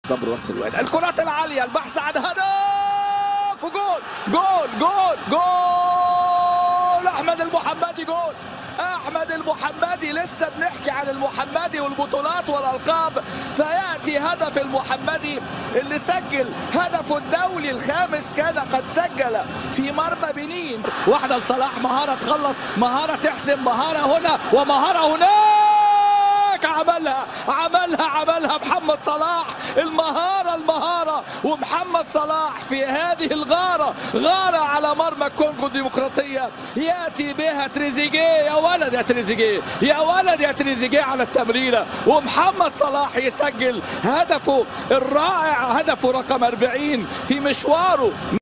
صبر والسلوان، الكرات العالية، البحث عن هدف وجول جول جول جول أحمد المحمدي. جول أحمد المحمدي. لسه بنحكي عن المحمدي والبطولات والألقاب، فيأتي هدف المحمدي اللي سجل هدفه الدولي الخامس. كان قد سجل في مرمى بنين. واحدة لصلاح، مهارة تخلص، مهارة تحسم، مهارة هنا ومهارة هناك. عملها محمد صلاح. المهارة ومحمد صلاح في هذه غارة على مرمى الكونغو الديمقراطية. يأتي بها تريزيجيه. يا ولد يا تريزيجيه على التمريرة، ومحمد صلاح يسجل هدفه الرائع، هدفه رقم 40 في مشواره.